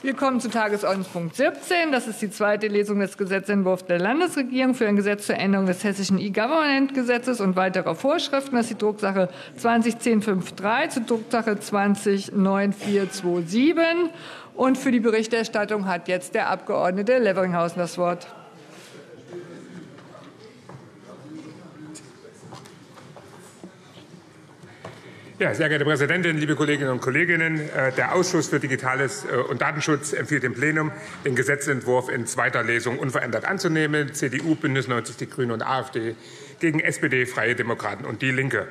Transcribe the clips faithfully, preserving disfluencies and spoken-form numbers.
Wir kommen zu Tagesordnungspunkt siebzehn. Das ist die zweite Lesung des Gesetzentwurfs der Landesregierung für ein Gesetz zur Änderung des hessischen E-Government-Gesetzes und weiterer Vorschriften. Das ist die Drucksache zwanzig zehn fünfunddreißig zur Drucksache zwanzig neun vier zwei sieben. Und für die Berichterstattung hat jetzt der Abgeordnete Leveringhausen das Wort. Ja, sehr geehrte Präsidentin, liebe Kolleginnen und Kollegen! Der Ausschuss für Digitales und Datenschutz empfiehlt dem Plenum, den Gesetzentwurf in zweiter Lesung unverändert anzunehmen. C D U, Bündnis neunzig, die Grünen und AfD gegen S P D, Freie Demokraten und Die Linke.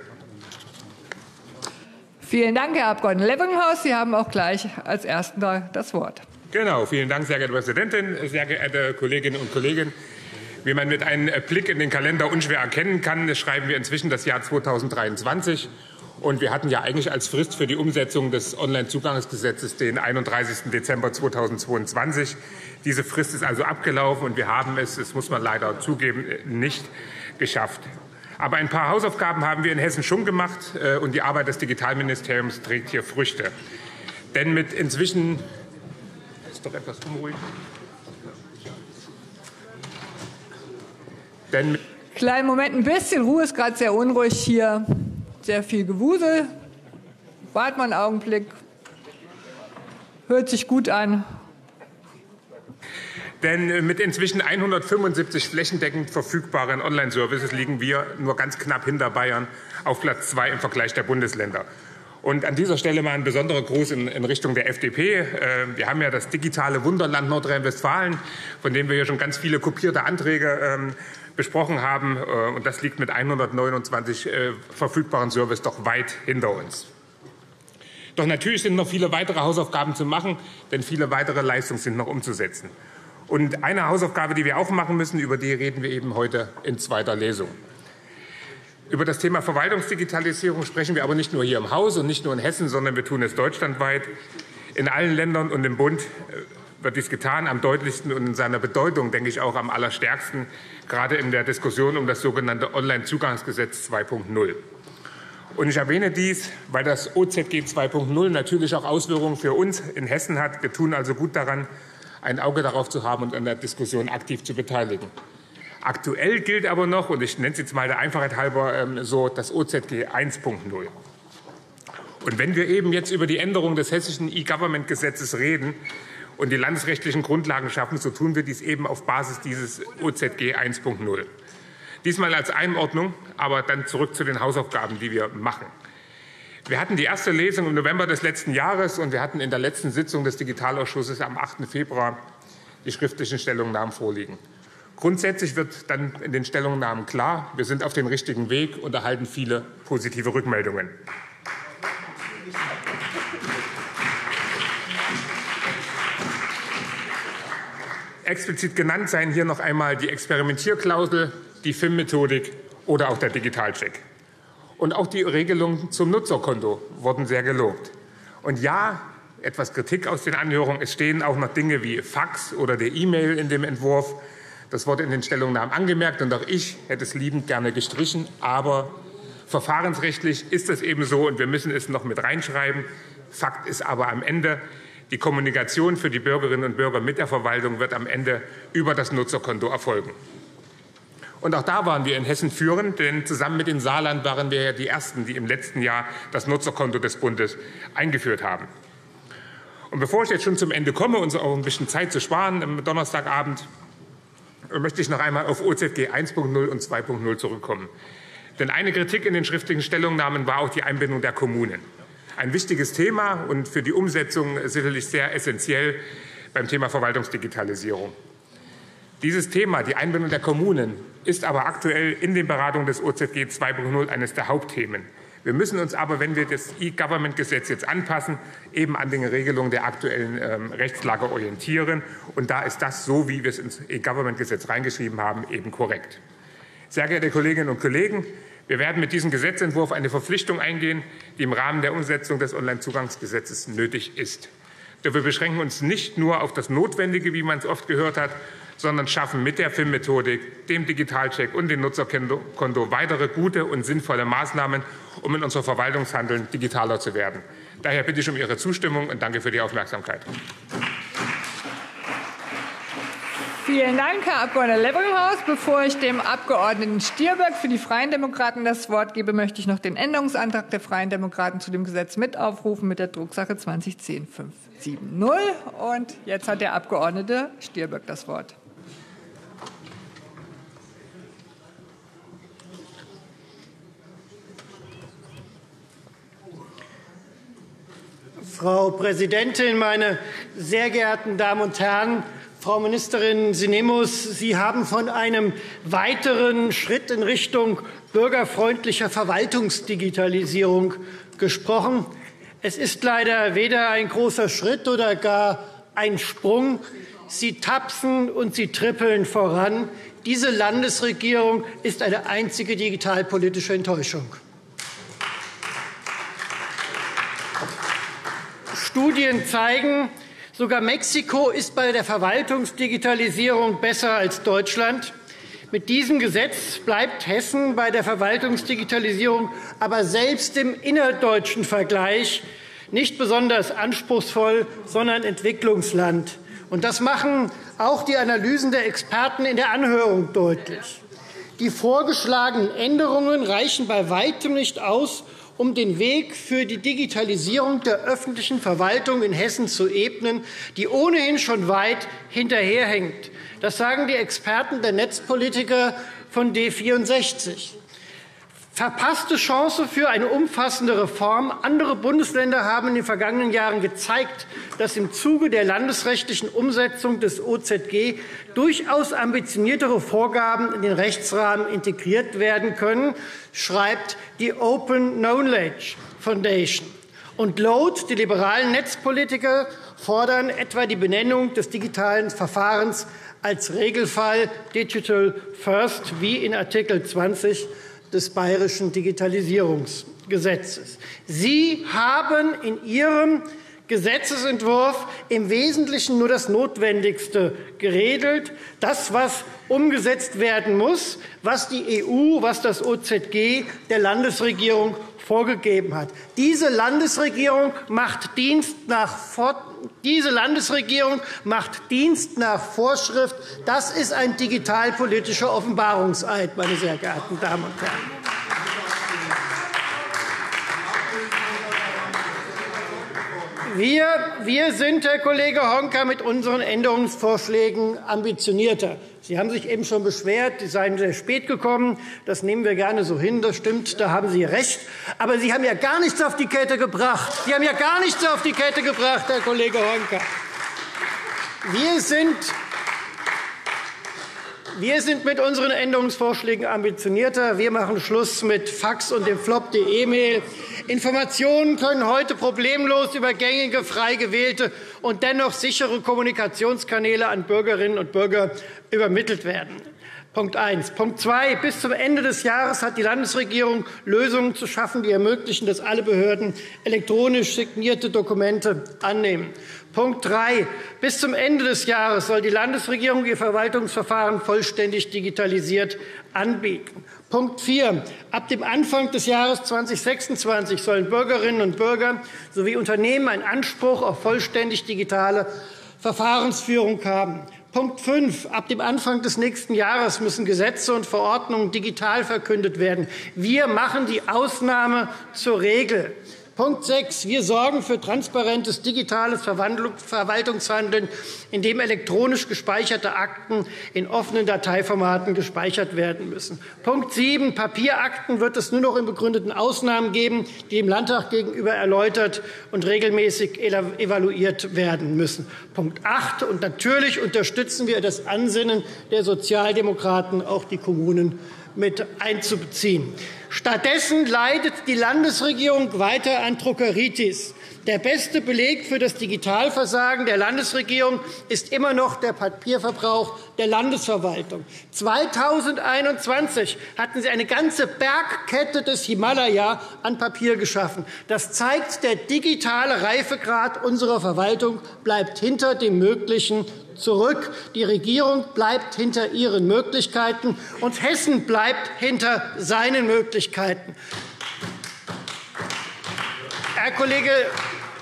Vielen Dank, Herr Abgeordneter Leveringhausen. Sie haben auch gleich als Erster das Wort. Genau, vielen Dank, sehr geehrte Präsidentin, sehr geehrte Kolleginnen und Kollegen! Wie man mit einem Blick in den Kalender unschwer erkennen kann, schreiben wir inzwischen das Jahr zweitausenddreiundzwanzig. Und wir hatten ja eigentlich als Frist für die Umsetzung des Onlinezugangsgesetzes den einunddreißigsten Dezember zweitausendzweiundzwanzig. Diese Frist ist also abgelaufen und wir haben es, das muss man leider zugeben, nicht geschafft. Aber ein paar Hausaufgaben haben wir in Hessen schon gemacht und die Arbeit des Digitalministeriums trägt hier Früchte. Denn mit inzwischen ist doch etwas unruhig. Denn mit Kleinen Moment, ein bisschen Ruhe, ist gerade sehr unruhig hier. Sehr viel Gewusel. Warten wir einen Augenblick. Hört sich gut an. Denn mit inzwischen hundertfünfundsiebzig flächendeckend verfügbaren Online-Services liegen wir nur ganz knapp hinter Bayern auf Platz zwei im Vergleich der Bundesländer. Und an dieser Stelle mal ein besonderer Gruß in, in Richtung der F D P. Wir haben ja das digitale Wunderland Nordrhein-Westfalen, von dem wir ja schon ganz viele kopierte Anträge ähm, besprochen haben. Und das liegt mit hundertneunundzwanzig äh, verfügbaren Services doch weit hinter uns. Doch natürlich sind noch viele weitere Hausaufgaben zu machen, denn viele weitere Leistungen sind noch umzusetzen. Und eine Hausaufgabe, die wir auch machen müssen, über die reden wir eben heute in zweiter Lesung. Über das Thema Verwaltungsdigitalisierung sprechen wir aber nicht nur hier im Haus und nicht nur in Hessen, sondern wir tun es deutschlandweit. In allen Ländern und im Bund wird dies getan, am deutlichsten und in seiner Bedeutung, denke ich, auch am allerstärksten, gerade in der Diskussion um das sogenannte Onlinezugangsgesetz zwei Punkt null. Und ich erwähne dies, weil das O Z G zwei Punkt null natürlich auch Auswirkungen für uns in Hessen hat. Wir tun also gut daran, ein Auge darauf zu haben und an der Diskussion aktiv zu beteiligen. Aktuell gilt aber noch, und ich nenne es jetzt mal der Einfachheit halber so, das O Z G eins Punkt null. Und wenn wir eben jetzt über die Änderung des hessischen E-Government-Gesetzes reden und die landesrechtlichen Grundlagen schaffen, so tun wir dies eben auf Basis dieses O Z G eins Punkt null. Diesmal als Einordnung, aber dann zurück zu den Hausaufgaben, die wir machen. Wir hatten die erste Lesung im November des letzten Jahres und wir hatten in der letzten Sitzung des Digitalausschusses am achten Februar die schriftlichen Stellungnahmen vorliegen. Grundsätzlich wird dann in den Stellungnahmen klar, wir sind auf dem richtigen Weg und erhalten viele positive Rückmeldungen. Explizit genannt seien hier noch einmal die Experimentierklausel, die F I M-Methodik oder auch der Digitalcheck. Und auch die Regelungen zum Nutzerkonto wurden sehr gelobt. Und ja, etwas Kritik aus den Anhörungen, es stehen auch noch Dinge wie Fax oder der E-Mail in dem Entwurf. Das wurde in den Stellungnahmen angemerkt und auch ich hätte es liebend gerne gestrichen. Aber verfahrensrechtlich ist es eben so und wir müssen es noch mit reinschreiben. Fakt ist aber am Ende, die Kommunikation für die Bürgerinnen und Bürger mit der Verwaltung wird am Ende über das Nutzerkonto erfolgen. Und auch da waren wir in Hessen führend, denn zusammen mit dem Saarland waren wir ja die Ersten, die im letzten Jahr das Nutzerkonto des Bundes eingeführt haben. Und bevor ich jetzt schon zum Ende komme, uns auch ein bisschen Zeit zu sparen am Donnerstagabend, möchte ich noch einmal auf O Z G eins Punkt null und zwei Punkt null zurückkommen. Denn eine Kritik in den schriftlichen Stellungnahmen war auch die Einbindung der Kommunen. Ein wichtiges Thema und für die Umsetzung sicherlich sehr essentiell beim Thema Verwaltungsdigitalisierung. Dieses Thema, die Einbindung der Kommunen, ist aber aktuell in den Beratungen des O Z G zwei Punkt null eines der Hauptthemen. Wir müssen uns aber, wenn wir das E-Government-Gesetz jetzt anpassen, eben an den Regelungen der aktuellen ähm, Rechtslage orientieren. Und da ist das, so wie wir es ins E-Government-Gesetz reingeschrieben haben, eben korrekt. Sehr geehrte Kolleginnen und Kollegen, wir werden mit diesem Gesetzentwurf eine Verpflichtung eingehen, die im Rahmen der Umsetzung des Onlinezugangsgesetzes nötig ist. Doch wir beschränken uns nicht nur auf das Notwendige, wie man es oft gehört hat, sondern schaffen mit der F I M-Methodik, dem Digitalcheck und dem Nutzerkonto weitere gute und sinnvolle Maßnahmen, um in unserem Verwaltungshandeln digitaler zu werden. Daher bitte ich um Ihre Zustimmung und danke für die Aufmerksamkeit. Vielen Dank, Herr Abg. Leveringhaus. Bevor ich dem Abg. Stirböck für die Freien Demokraten das Wort gebe, möchte ich noch den Änderungsantrag der Freien Demokraten zu dem Gesetz mit aufrufen mit der Drucksache zwanzig zehn fünf sieben null. Und jetzt hat der Abg. Stirböck das Wort. Frau Präsidentin, meine sehr geehrten Damen und Herren! Frau Ministerin Sinemus, Sie haben von einem weiteren Schritt in Richtung bürgerfreundlicher Verwaltungsdigitalisierung gesprochen. Es ist leider weder ein großer Schritt oder gar ein Sprung. Sie tapsen und Sie trippeln voran. Diese Landesregierung ist eine einzige digitalpolitische Enttäuschung. Studien zeigen, sogar Mexiko ist bei der Verwaltungsdigitalisierung besser als Deutschland. Mit diesem Gesetz bleibt Hessen bei der Verwaltungsdigitalisierung aber selbst im innerdeutschen Vergleich nicht besonders anspruchsvoll, sondern Entwicklungsland. Und das machen auch die Analysen der Experten in der Anhörung deutlich. Die vorgeschlagenen Änderungen reichen bei weitem nicht aus, um den Weg für die Digitalisierung der öffentlichen Verwaltung in Hessen zu ebnen, die ohnehin schon weit hinterherhängt. Das sagen die Experten der Netzpolitiker von D vierundsechzig. Verpasste Chance für eine umfassende Reform. Andere Bundesländer haben in den vergangenen Jahren gezeigt, dass im Zuge der landesrechtlichen Umsetzung des O Z G durchaus ambitioniertere Vorgaben in den Rechtsrahmen integriert werden können, schreibt die Open Knowledge Foundation. Und laut die liberalen Netzpolitiker fordern etwa die Benennung des digitalen Verfahrens als Regelfall Digital First, wie in Artikel zwanzig des Bayerischen Digitalisierungsgesetzes. Sie haben in Ihrem Gesetzentwurf im Wesentlichen nur das Notwendigste geregelt, das, was umgesetzt werden muss, was die E U, was das O Z G der Landesregierung vorgegeben hat. Diese Landesregierung macht Dienst nach Diese Landesregierung macht Dienst nach Vorschrift. Das ist ein digitalpolitischer Offenbarungseid, meine sehr geehrten Damen und Herren. Wir, wir sind, Herr Kollege Honka, mit unseren Änderungsvorschlägen ambitionierter. Sie haben sich eben schon beschwert, Sie seien sehr spät gekommen. Das nehmen wir gerne so hin. Das stimmt, da haben Sie recht. Aber Sie haben ja gar nichts auf die Kette gebracht. Sie haben ja gar nichts auf die Kette gebracht, Herr Kollege Honka. Wir sind Wir sind mit unseren Änderungsvorschlägen ambitionierter. Wir machen Schluss mit Fax und dem Flop der E-Mail. Informationen können heute problemlos über gängige, frei gewählte und dennoch sichere Kommunikationskanäle an Bürgerinnen und Bürger übermittelt werden. Punkt eins. Punkt zwei. Bis zum Ende des Jahres hat die Landesregierung Lösungen zu schaffen, die ermöglichen, dass alle Behörden elektronisch signierte Dokumente annehmen. Punkt drei. Bis zum Ende des Jahres soll die Landesregierung ihr Verwaltungsverfahren vollständig digitalisiert anbieten. Punkt vier. Ab dem Anfang des Jahres zweitausendsechsundzwanzig sollen Bürgerinnen und Bürger sowie Unternehmen einen Anspruch auf vollständig digitale Verfahrensführung haben. Punkt fünf. Ab dem Anfang des nächsten Jahres müssen Gesetze und Verordnungen digital verkündet werden. Wir machen die Ausnahme zur Regel. Punkt sechs. Wir sorgen für transparentes digitales Verwaltungshandeln, in dem elektronisch gespeicherte Akten in offenen Dateiformaten gespeichert werden müssen. Punkt sieben. Papierakten wird es nur noch in begründeten Ausnahmen geben, die dem Landtag gegenüber erläutert und regelmäßig evaluiert werden müssen. Punkt acht. Und natürlich unterstützen wir das Ansinnen der Sozialdemokraten, auch die Kommunen mit einzubeziehen. Stattdessen leidet die Landesregierung weiter an Druckeritis. Der beste Beleg für das Digitalversagen der Landesregierung ist immer noch der Papierverbrauch der Landesverwaltung. zweitausendeinundzwanzig hatten Sie eine ganze Bergkette des Himalaya an Papier geschaffen. Das zeigt, der digitale Reifegrad unserer Verwaltung bleibt hinter dem Möglichen zurück. Die Regierung bleibt hinter ihren Möglichkeiten, und Hessen bleibt hinter seinen Möglichkeiten. Herr Kollege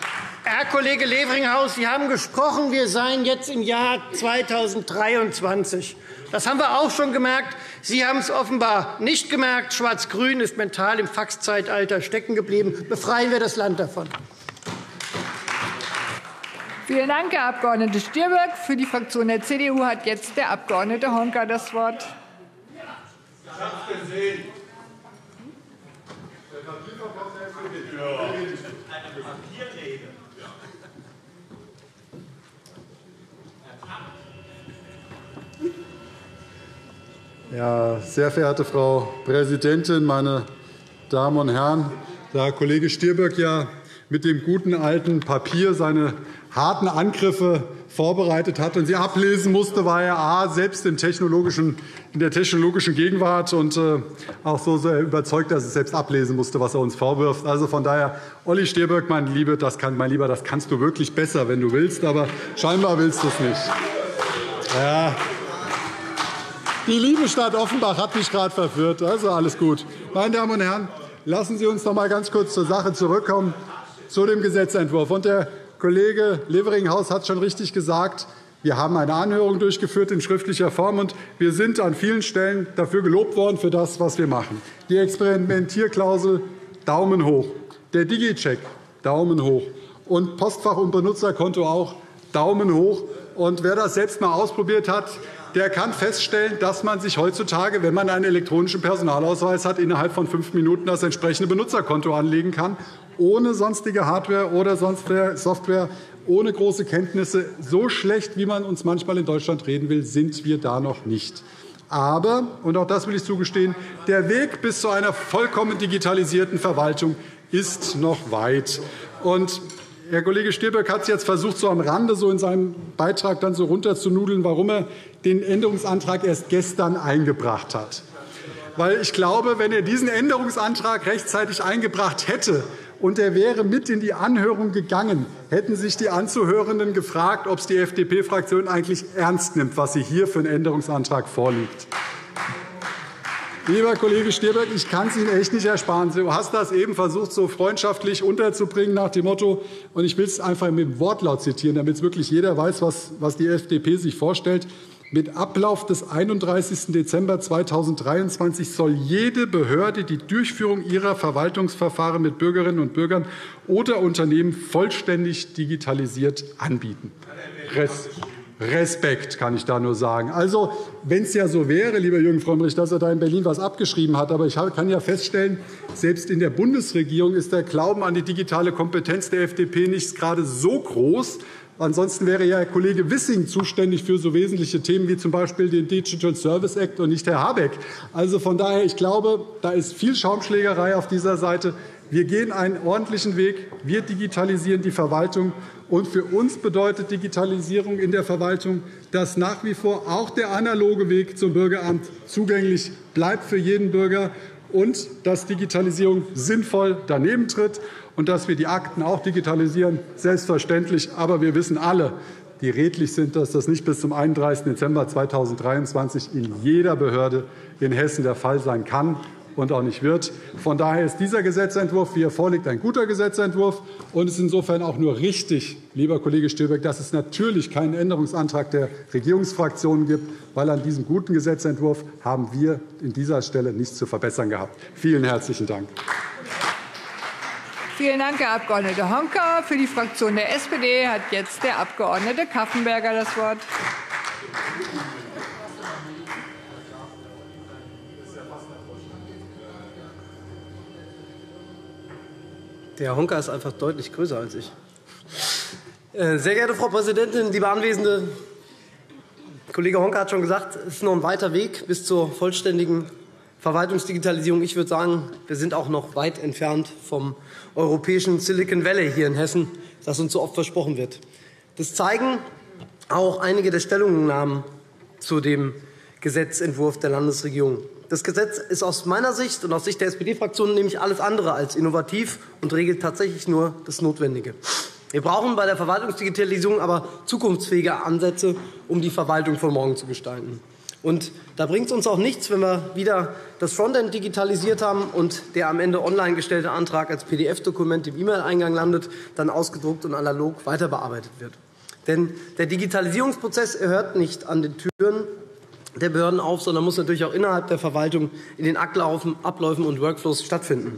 Herr Kollege Leveringhaus, Sie haben gesprochen, wir seien jetzt im Jahr zweitausenddreiundzwanzig. Das haben wir auch schon gemerkt. Sie haben es offenbar nicht gemerkt. Schwarz-Grün ist mental im Faxzeitalter stecken geblieben. Befreien wir das Land davon. Vielen Dank, Herr Abg. Stirböck. Für die Fraktion der C D U hat jetzt der Abg. Honka das Wort. Ich habe es gesehen. Der Papierverkauf der F D P. Eine Papierrede. Ja, sehr verehrte Frau Präsidentin, meine Damen und Herren! Da Herr Kollege Stirböck ja mit dem guten alten Papier seine harten Angriffe vorbereitet hat und sie ablesen musste, war er a. selbst in, technologischen, in der technologischen Gegenwart und äh, auch so sehr überzeugt, dass er selbst ablesen musste, was er uns vorwirft. Also von daher, Olli Stirböck, mein, Liebe, das kann, mein Lieber, das kannst du wirklich besser, wenn du willst, aber scheinbar willst du es nicht. Ja. Die liebe Stadt Offenbach hat mich gerade verführt. Also alles gut. Meine Damen und Herren, lassen Sie uns noch einmal ganz kurz zur Sache zurückkommen, zu dem Gesetzentwurf. Und der Kollege Leveringhaus hat schon richtig gesagt, wir haben eine Anhörung durchgeführt in schriftlicher Form, und wir sind an vielen Stellen dafür gelobt worden für das, was wir machen. Die Experimentierklausel, Daumen hoch. Der Digicheck, Daumen hoch. Und Postfach- und Benutzerkonto auch, Daumen hoch. Und wer das selbst einmal ausprobiert hat, der kann feststellen, dass man sich heutzutage, wenn man einen elektronischen Personalausweis hat, innerhalb von fünf Minuten das entsprechende Benutzerkonto anlegen kann, ohne sonstige Hardware oder Software, ohne große Kenntnisse. So schlecht, wie man uns manchmal in Deutschland reden will, sind wir da noch nicht. Aber, und auch das will ich zugestehen, der Weg bis zu einer vollkommen digitalisierten Verwaltung ist noch weit. Und Herr Kollege Stirböck hat es jetzt versucht, so am Rande so in seinem Beitrag dann so runterzunudeln, warum er den Änderungsantrag erst gestern eingebracht hat. Weil ich glaube, wenn er diesen Änderungsantrag rechtzeitig eingebracht hätte und er wäre mit in die Anhörung gegangen, hätten sich die Anzuhörenden gefragt, ob es die F D P-Fraktion eigentlich ernst nimmt, was sie hier für einen Änderungsantrag vorliegt. Lieber Kollege Stirböck, ich kann es Ihnen echt nicht ersparen. Du hast das eben versucht, so freundschaftlich unterzubringen nach dem Motto, und ich will es einfach mit dem Wortlaut zitieren, damit es wirklich jeder weiß, was die F D P sich vorstellt. Mit Ablauf des einunddreißigsten Dezember zweitausenddreiundzwanzig soll jede Behörde die Durchführung ihrer Verwaltungsverfahren mit Bürgerinnen und Bürgern oder Unternehmen vollständig digitalisiert anbieten. Respekt, kann ich da nur sagen. Also, wenn es ja so wäre, lieber Jürgen Frömmrich, dass er da in Berlin etwas abgeschrieben hat, aber ich kann ja feststellen, selbst in der Bundesregierung ist der Glauben an die digitale Kompetenz der F D P nicht gerade so groß. Ansonsten wäre ja Herr Kollege Wissing zuständig für so wesentliche Themen wie z. B. den Digital Service Act und nicht Herr Habeck. Also von daher, ich glaube, da ist viel Schaumschlägerei auf dieser Seite. Wir gehen einen ordentlichen Weg. Wir digitalisieren die Verwaltung. Und für uns bedeutet Digitalisierung in der Verwaltung, dass nach wie vor auch der analoge Weg zum Bürgeramt zugänglich bleibt für jeden Bürger und dass Digitalisierung sinnvoll daneben tritt und dass wir die Akten auch digitalisieren, selbstverständlich. Aber wir wissen alle, die redlich sind, dass das nicht bis zum einunddreißigsten Dezember zweitausenddreiundzwanzig in jeder Behörde in Hessen der Fall sein kann und auch nicht wird. Von daher ist dieser Gesetzentwurf, wie er vorliegt, ein guter Gesetzentwurf. Und es ist insofern auch nur richtig, lieber Kollege Stirböck, dass es natürlich keinen Änderungsantrag der Regierungsfraktionen gibt, weil an diesem guten Gesetzentwurf haben wir an dieser Stelle nichts zu verbessern gehabt. Vielen herzlichen Dank. Vielen Dank, Herr Abg. Honka. Für die Fraktion der S P D hat jetzt der Abg. Kaffenberger das Wort. Der Herr Honka ist einfach deutlich größer als ich. Sehr geehrte Frau Präsidentin, liebe Anwesende! Kollege Honka hat schon gesagt, es ist noch ein weiter Weg bis zur vollständigen Verwaltungsdigitalisierung. Ich würde sagen, wir sind auch noch weit entfernt vom europäischen Silicon Valley hier in Hessen, das uns so oft versprochen wird. Das zeigen auch einige der Stellungnahmen zu dem Gesetzentwurf der Landesregierung. Das Gesetz ist aus meiner Sicht und aus Sicht der S P D-Fraktion nämlich alles andere als innovativ und regelt tatsächlich nur das Notwendige. Wir brauchen bei der Verwaltungsdigitalisierung aber zukunftsfähige Ansätze, um die Verwaltung von morgen zu gestalten. Und da bringt es uns auch nichts, wenn wir wieder das Frontend digitalisiert haben und der am Ende online gestellte Antrag als P D F-Dokument im E-Mail-Eingang landet, dann ausgedruckt und analog weiterbearbeitet wird. Denn der Digitalisierungsprozess hört nicht an den Türen der Behörden auf, sondern muss natürlich auch innerhalb der Verwaltung in den Abläufen und Workflows stattfinden.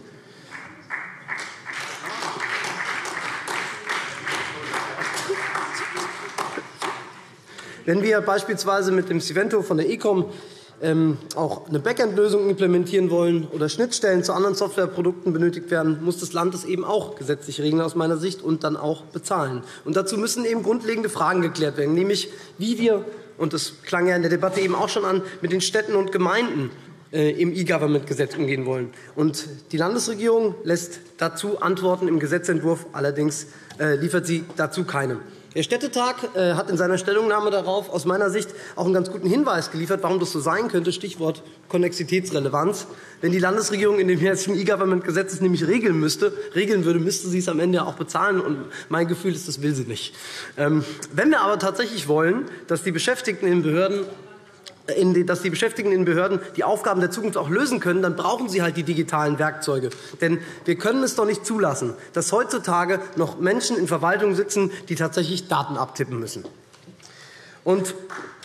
Wenn wir beispielsweise mit dem Sivento von der E C O M ähm, auch eine Backend-Lösung implementieren wollen oder Schnittstellen zu anderen Softwareprodukten benötigt werden, muss das Land das eben auch gesetzlich regeln aus meiner Sicht und dann auch bezahlen. Und dazu müssen eben grundlegende Fragen geklärt werden, nämlich wie wir, und das klang ja in der Debatte eben auch schon an, mit den Städten und Gemeinden äh, im E-Government-Gesetz umgehen wollen. Und die Landesregierung lässt dazu Antworten im Gesetzentwurf, allerdings äh, liefert sie dazu keine. Der Städtetag äh, hat in seiner Stellungnahme darauf aus meiner Sicht auch einen ganz guten Hinweis geliefert, warum das so sein könnte, Stichwort Konnexitätsrelevanz. Wenn die Landesregierung in dem jetzigen E-Government-Gesetz es nämlich regeln müsste, regeln würde, müsste sie es am Ende auch bezahlen. Und mein Gefühl ist, das will sie nicht. Ähm, wenn wir aber tatsächlich wollen, dass die Beschäftigten in Behörden In die, dass die Beschäftigten in Behörden die Aufgaben der Zukunft auch lösen können, dann brauchen sie halt die digitalen Werkzeuge. Denn wir können es doch nicht zulassen, dass heutzutage noch Menschen in Verwaltungen sitzen, die tatsächlich Daten abtippen müssen. Und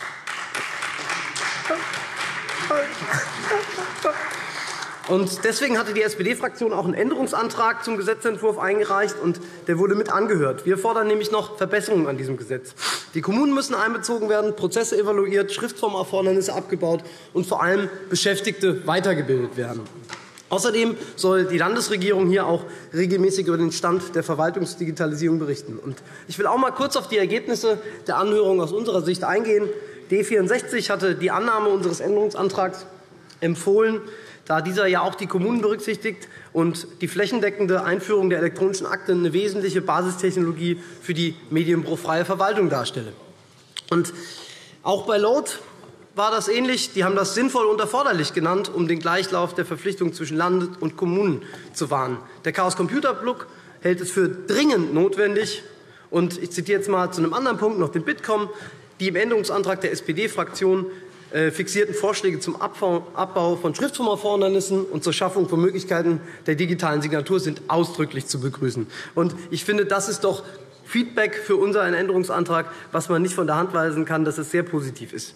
Und deswegen hatte die S P D-Fraktion auch einen Änderungsantrag zum Gesetzentwurf eingereicht, und der wurde mit angehört. Wir fordern nämlich noch Verbesserungen an diesem Gesetz. Die Kommunen müssen einbezogen werden, Prozesse evaluiert, Schriftformerfordernisse abgebaut und vor allem Beschäftigte weitergebildet werden. Außerdem soll die Landesregierung hier auch regelmäßig über den Stand der Verwaltungsdigitalisierung berichten. Und ich will auch mal kurz auf die Ergebnisse der Anhörung aus unserer Sicht eingehen. D vierundsechzig hatte die Annahme unseres Änderungsantrags empfohlen, da dieser ja auch die Kommunen berücksichtigt und die flächendeckende Einführung der elektronischen Akte eine wesentliche Basistechnologie für die medienbruchfreie Verwaltung darstelle. Und auch bei Load war das ähnlich. Die haben das sinnvoll und erforderlich genannt, um den Gleichlauf der Verpflichtungen zwischen Land und Kommunen zu wahren. Der Chaos Computer Club hält es für dringend notwendig, und ich zitiere jetzt mal zu einem anderen Punkt noch den Bitkom, die im Änderungsantrag der S P D-Fraktion fixierten Vorschläge zum Abbau von Schriftformerfordernissen und zur Schaffung von Möglichkeiten der digitalen Signatur sind ausdrücklich zu begrüßen. Und ich finde, das ist doch Feedback für unseren Änderungsantrag, was man nicht von der Hand weisen kann, dass es sehr positiv ist.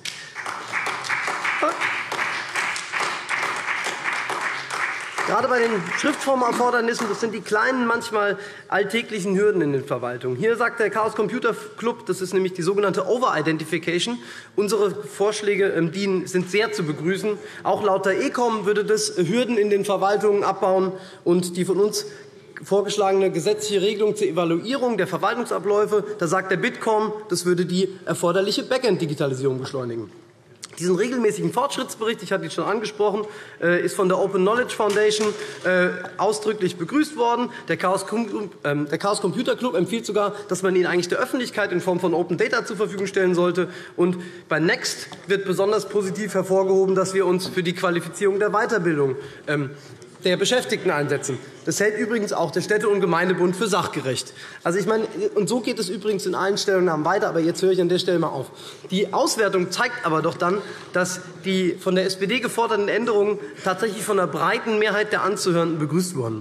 Gerade bei den Schriftformerfordernissen, das sind die kleinen, manchmal alltäglichen Hürden in den Verwaltungen. Hier sagt der Chaos Computer Club, das ist nämlich die sogenannte Over-Identification. Unsere Vorschläge die sind sehr zu begrüßen. Auch laut der E C O M würde das Hürden in den Verwaltungen abbauen, und die von uns vorgeschlagene gesetzliche Regelung zur Evaluierung der Verwaltungsabläufe, da sagt der Bitkom, das würde die erforderliche Backend-Digitalisierung beschleunigen. Diesen regelmäßigen Fortschrittsbericht, ich hatte ihn schon angesprochen, ist von der Open Knowledge Foundation ausdrücklich begrüßt worden. Der Chaos Computer Club empfiehlt sogar, dass man ihn eigentlich der Öffentlichkeit in Form von Open Data zur Verfügung stellen sollte. Und bei Next wird besonders positiv hervorgehoben, dass wir uns für die Qualifizierung der Weiterbildung der Beschäftigten einsetzen. Das hält übrigens auch der Städte- und Gemeindebund für sachgerecht. Also ich meine, und so geht es übrigens in allen Stellungnahmen weiter, aber jetzt höre ich an der Stelle mal auf. Die Auswertung zeigt aber doch dann, dass die von der S P D geforderten Änderungen tatsächlich von einer breiten Mehrheit der Anzuhörenden begrüßt wurden.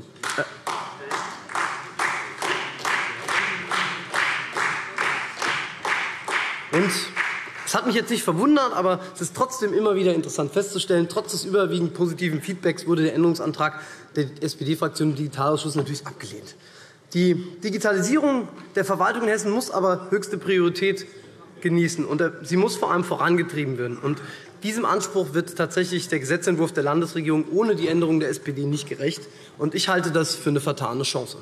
Und das hat mich jetzt nicht verwundert, aber es ist trotzdem immer wieder interessant festzustellen, trotz des überwiegend positiven Feedbacks wurde der Änderungsantrag der S P D-Fraktion im Digitalausschuss natürlich abgelehnt. Die Digitalisierung der Verwaltung in Hessen muss aber höchste Priorität genießen, und sie muss vor allem vorangetrieben werden. Und diesem Anspruch wird tatsächlich der Gesetzentwurf der Landesregierung ohne die Änderung der S P D nicht gerecht, und ich halte das für eine vertane Chance.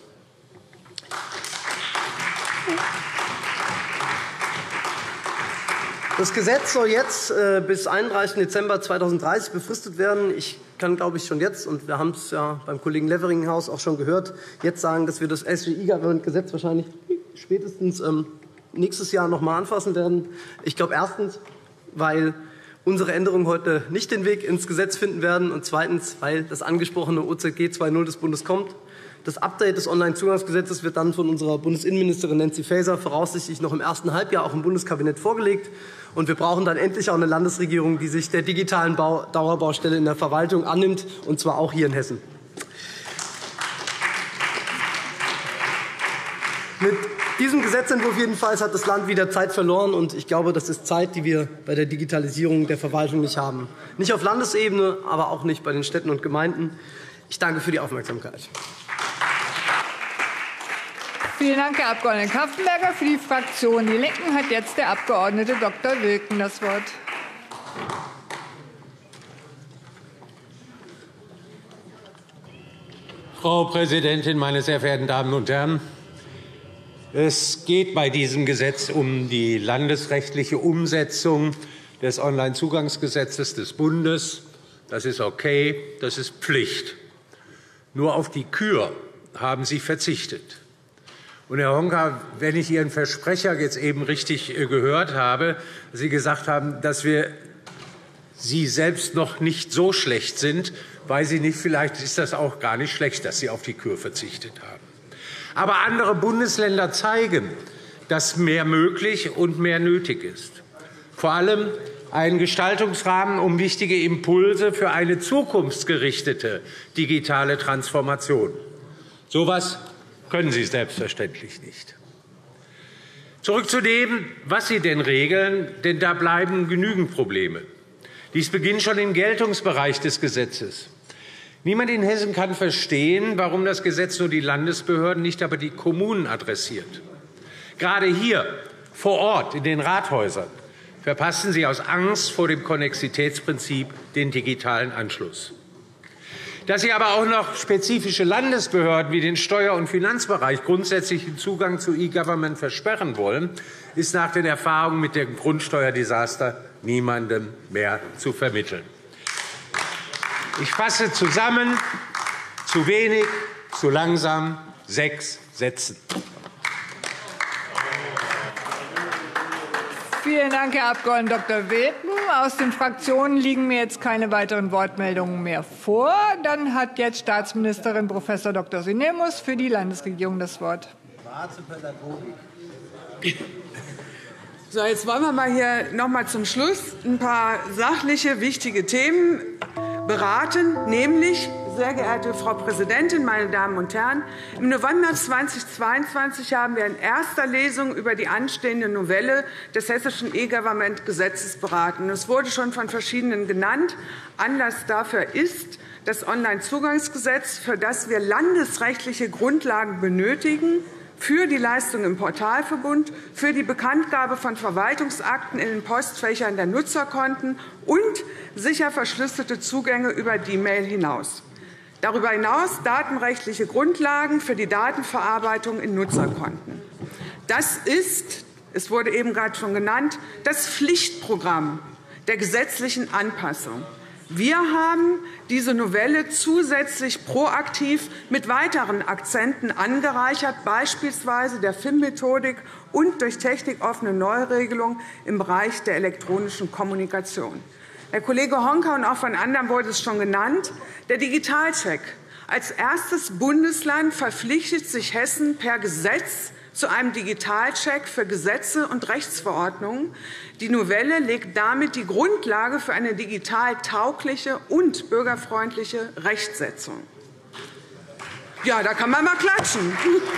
Das Gesetz soll jetzt äh, bis einunddreißigsten Dezember zweitausenddreißig befristet werden. Ich kann, glaube ich, schon jetzt, und wir haben es ja beim Kollegen Leveringhaus auch schon gehört, jetzt sagen, dass wir das S G E-Government-Gesetz wahrscheinlich spätestens ähm, nächstes Jahr noch einmal anfassen werden. Ich glaube erstens, weil unsere Änderungen heute nicht den Weg ins Gesetz finden werden, und zweitens, weil das angesprochene O Z G zwei Punkt null des Bundes kommt. Das Update des Onlinezugangsgesetzes wird dann von unserer Bundesinnenministerin Nancy Faeser voraussichtlich noch im ersten Halbjahr auch im Bundeskabinett vorgelegt. Und wir brauchen dann endlich auch eine Landesregierung, die sich der digitalen Bau Dauerbaustelle in der Verwaltung annimmt, und zwar auch hier in Hessen. Mit diesem Gesetzentwurf jedenfalls hat das Land wieder Zeit verloren. Und ich glaube, das ist Zeit, die wir bei der Digitalisierung der Verwaltung nicht haben. Nicht auf Landesebene, aber auch nicht bei den Städten und Gemeinden. Ich danke für die Aufmerksamkeit. Vielen Dank, Herr Abg. Kapfenberger. Für die Fraktion Die Linken hat jetzt der Abg. Doktor Wilken das Wort. Frau Präsidentin, meine sehr verehrten Damen und Herren! Es geht bei diesem Gesetz um die landesrechtliche Umsetzung des Onlinezugangsgesetzes des Bundes. Das ist okay, das ist Pflicht. Nur auf die Kür haben Sie verzichtet. Und, Herr Honka, wenn ich Ihren Versprecher jetzt eben richtig gehört habe, dass Sie gesagt haben, dass wir Sie selbst noch nicht so schlecht sind, weiß ich nicht, vielleicht ist das auch gar nicht schlecht, dass Sie auf die Kür verzichtet haben. Aber andere Bundesländer zeigen, dass mehr möglich und mehr nötig ist. Vor allem ein Gestaltungsrahmen um wichtige Impulse für eine zukunftsgerichtete digitale Transformation. So etwas können Sie selbstverständlich nicht. Zurück zu dem, was Sie denn regeln, denn da bleiben genügend Probleme. Dies beginnt schon im Geltungsbereich des Gesetzes. Niemand in Hessen kann verstehen, warum das Gesetz nur die Landesbehörden, nicht aber die Kommunen adressiert. Gerade hier vor Ort in den Rathäusern verpassen Sie aus Angst vor dem Konnexitätsprinzip den digitalen Anschluss. Dass Sie aber auch noch spezifische Landesbehörden wie den Steuer- und Finanzbereich grundsätzlichen Zugang zu E-Government versperren wollen, ist nach den Erfahrungen mit dem Grundsteuerdesaster niemandem mehr zu vermitteln. Ich fasse zusammen: zu wenig, zu langsam, sechs Sätzen. Vielen Dank, Herr Abg. Doktor Wilken. Aus den Fraktionen liegen mir jetzt keine weiteren Wortmeldungen mehr vor. Dann hat jetzt Staatsministerin Prof Doktor Sinemus für die Landesregierung das Wort. So, jetzt wollen wir mal hier noch mal zum Schluss ein paar sachliche, wichtige Themen beraten, nämlich, sehr geehrte Frau Präsidentin, meine Damen und Herren, im November zweitausendzweiundzwanzig haben wir in erster Lesung über die anstehende Novelle des hessischen E-Government-Gesetzes beraten. Es wurde schon von verschiedenen genannt. Anlass dafür ist das Onlinezugangsgesetz, für das wir landesrechtliche Grundlagen benötigen, für die Leistung im Portalverbund, für die Bekanntgabe von Verwaltungsakten in den Postfächern der Nutzerkonten und sicher verschlüsselte Zugänge über die E-Mail hinaus. Darüber hinaus datenrechtliche Grundlagen für die Datenverarbeitung in Nutzerkonten. Das ist, es wurde eben gerade schon genannt, das Pflichtprogramm der gesetzlichen Anpassung. Wir haben diese Novelle zusätzlich proaktiv mit weiteren Akzenten angereichert, beispielsweise der F I M-Methodik und durch technikoffene Neuregelungen im Bereich der elektronischen Kommunikation. Herr Kollege Honka und auch von anderen wurde es schon genannt. Der Digitalcheck. Als erstes Bundesland verpflichtet sich Hessen per Gesetz zu einem Digitalcheck für Gesetze und Rechtsverordnungen. Die Novelle legt damit die Grundlage für eine digital taugliche und bürgerfreundliche Rechtsetzung. Ja, da kann man mal klatschen.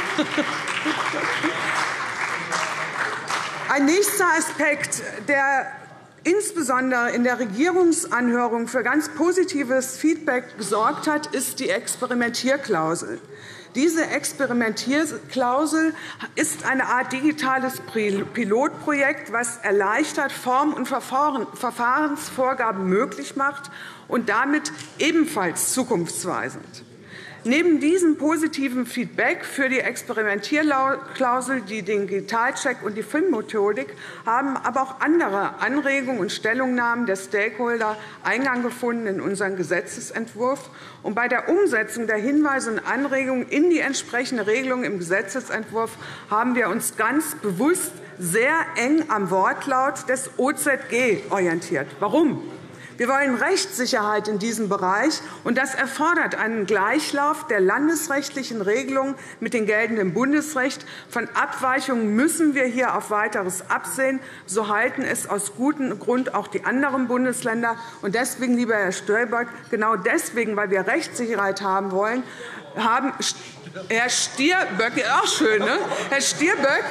Ein nächster Aspekt, der insbesondere in der Regierungsanhörung für ganz positives Feedback gesorgt hat, ist die Experimentierklausel. Diese Experimentierklausel ist eine Art digitales Pilotprojekt, das erleichtert, Form- und Verfahrensvorgaben möglich macht und damit ebenfalls zukunftsweisend. Neben diesem positiven Feedback für die Experimentierklausel, die den Digitalcheck und die F I M-Methodik haben aber auch andere Anregungen und Stellungnahmen der Stakeholder Eingang gefunden in unseren Gesetzentwurf. Und bei der Umsetzung der Hinweise und Anregungen in die entsprechende Regelung im Gesetzentwurf haben wir uns ganz bewusst sehr eng am Wortlaut des O Z G orientiert. Warum? Wir wollen Rechtssicherheit in diesem Bereich, und das erfordert einen Gleichlauf der landesrechtlichen Regelungen mit dem geltenden Bundesrecht. Von Abweichungen müssen wir hier auf Weiteres absehen. So halten es aus gutem Grund auch die anderen Bundesländer. Und deswegen, lieber Herr Stirböck, genau deswegen, weil wir Rechtssicherheit haben wollen, haben Herr Stirböck, auch schön, ne? Herr Stirböck,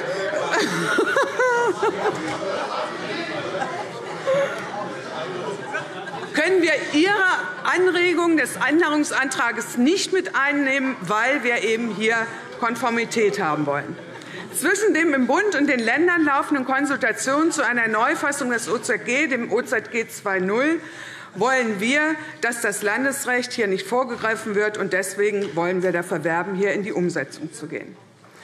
können wir Ihre Anregung des Änderungsantrags nicht mit einnehmen, weil wir eben hier Konformität haben wollen. Zwischen dem im Bund und den Ländern laufenden Konsultationen zu einer Neufassung des O Z G, dem O Z G zwei Punkt null, wollen wir, dass das Landesrecht hier nicht vorgegriffen wird. Und deswegen wollen wir dafür werben, hier in die Umsetzung zu gehen.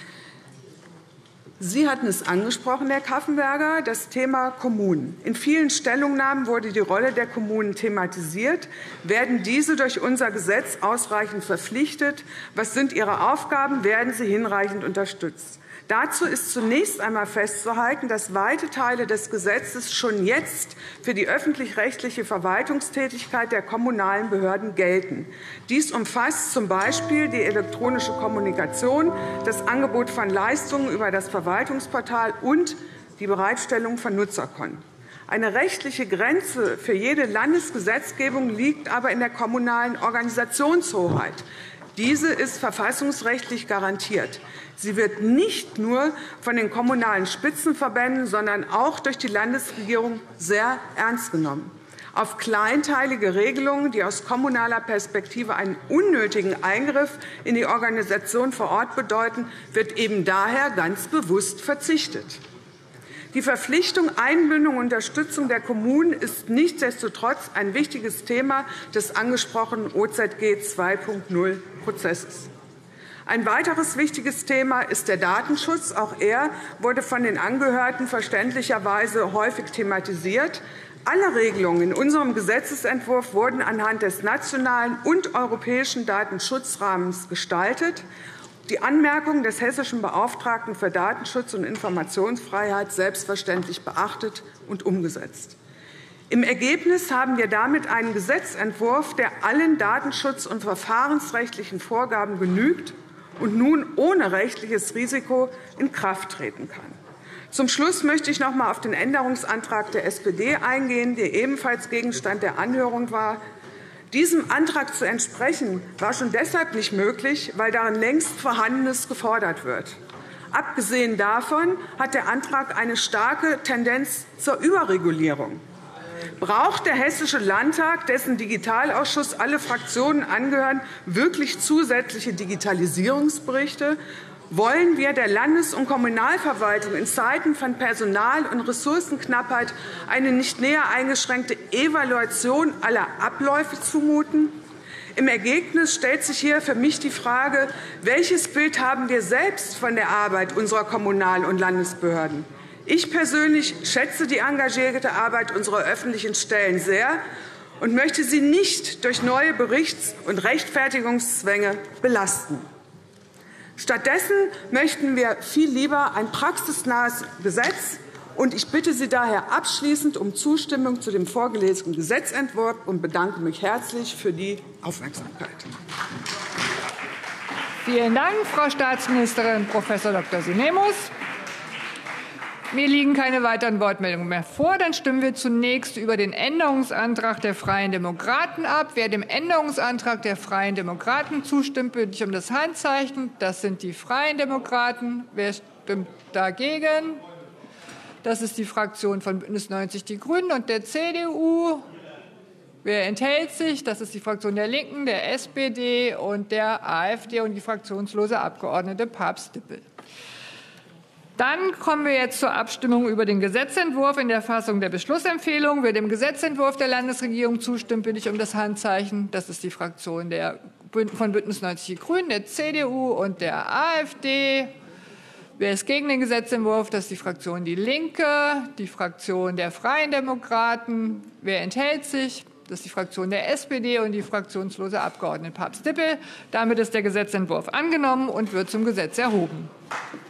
Sie hatten es angesprochen, Herr Kaffenberger, das Thema Kommunen. In vielen Stellungnahmen wurde die Rolle der Kommunen thematisiert. Werden diese durch unser Gesetz ausreichend verpflichtet? Was sind ihre Aufgaben? Werden sie hinreichend unterstützt? Dazu ist zunächst einmal festzuhalten, dass weite Teile des Gesetzes schon jetzt für die öffentlich-rechtliche Verwaltungstätigkeit der kommunalen Behörden gelten. Dies umfasst z. B. die elektronische Kommunikation, das Angebot von Leistungen über das Verwaltungsportal und die Bereitstellung von Nutzerkonten. Eine rechtliche Grenze für jede Landesgesetzgebung liegt aber in der kommunalen Organisationshoheit. Diese ist verfassungsrechtlich garantiert. Sie wird nicht nur von den kommunalen Spitzenverbänden, sondern auch durch die Landesregierung sehr ernst genommen. Auf kleinteilige Regelungen, die aus kommunaler Perspektive einen unnötigen Eingriff in die Organisation vor Ort bedeuten, wird eben daher ganz bewusst verzichtet. Die Verpflichtung, Einbindung und Unterstützung der Kommunen ist nichtsdestotrotz ein wichtiges Thema des angesprochenen O Z G zwei Punkt null Prozesses. Ein weiteres wichtiges Thema ist der Datenschutz. Auch er wurde von den Angehörten verständlicherweise häufig thematisiert. Alle Regelungen in unserem Gesetzentwurf wurden anhand des nationalen und europäischen Datenschutzrahmens gestaltet. Die Anmerkungen des hessischen Beauftragten für Datenschutz und Informationsfreiheit selbstverständlich beachtet und umgesetzt. Im Ergebnis haben wir damit einen Gesetzentwurf, der allen datenschutz- und verfahrensrechtlichen Vorgaben genügt und nun ohne rechtliches Risiko in Kraft treten kann. Zum Schluss möchte ich noch einmal auf den Änderungsantrag der S P D eingehen, der ebenfalls Gegenstand der Anhörung war. Diesem Antrag zu entsprechen, war schon deshalb nicht möglich, weil darin längst Vorhandenes gefordert wird. Abgesehen davon hat der Antrag eine starke Tendenz zur Überregulierung. Braucht der Hessische Landtag, dessen Digitalausschuss alle Fraktionen angehören, wirklich zusätzliche Digitalisierungsberichte? Wollen wir der Landes- und Kommunalverwaltung in Zeiten von Personal- und Ressourcenknappheit eine nicht näher eingeschränkte Evaluation aller Abläufe zumuten? Im Ergebnis stellt sich hier für mich die Frage, welches Bild haben wir selbst von der Arbeit unserer Kommunal- und Landesbehörden? Ich persönlich schätze die engagierte Arbeit unserer öffentlichen Stellen sehr und möchte sie nicht durch neue Berichts- und Rechtfertigungszwänge belasten. Stattdessen möchten wir viel lieber ein praxisnahes Gesetz. Und ich bitte Sie daher abschließend um Zustimmung zu dem vorgelesenen Gesetzentwurf und bedanke mich herzlich für die Aufmerksamkeit. Vielen Dank, Frau Staatsministerin Prof Doktor Sinemus. Mir liegen keine weiteren Wortmeldungen mehr vor. Dann stimmen wir zunächst über den Änderungsantrag der Freien Demokraten ab. Wer dem Änderungsantrag der Freien Demokraten zustimmt, bitte ich um das Handzeichen. Das sind die Freien Demokraten. Wer stimmt dagegen? Das ist die Fraktion von Bündnis neunzig Die Grünen und der C D U. Wer enthält sich? Das ist die Fraktion der Linken, der S P D und der AfD und die fraktionslose Abgeordnete Papst-Dippel. Dann kommen wir jetzt zur Abstimmung über den Gesetzentwurf in der Fassung der Beschlussempfehlung. Wer dem Gesetzentwurf der Landesregierung zustimmt, bitte ich um das Handzeichen. Das ist die Fraktion der, von Bündnis neunzig Die Grünen, der C D U und der AfD. Wer ist gegen den Gesetzentwurf? Das ist die Fraktion Die Linke, die Fraktion der Freien Demokraten. Wer enthält sich? Das ist die Fraktion der S P D und die fraktionslose Abgeordnete Papst-Dippel. Damit ist der Gesetzentwurf angenommen und wird zum Gesetz erhoben.